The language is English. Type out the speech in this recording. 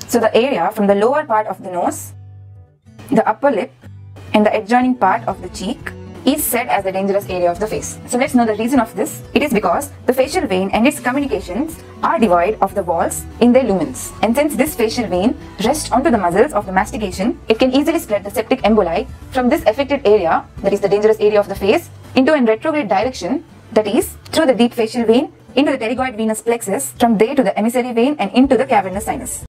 So the area from the lower part of the nose, the upper lip and the adjoining part of the cheek is said as the dangerous area of the face. So let's know the reason of this. It is because the facial vein and its communications are devoid of the walls in their lumens. And since this facial vein rests onto the muscles of the mastication, it can easily spread the septic emboli from this affected area, that is the dangerous area of the face, into a retrograde direction, that is through the deep facial vein into the pterygoid venous plexus, from there to the emissary vein and into the cavernous sinus.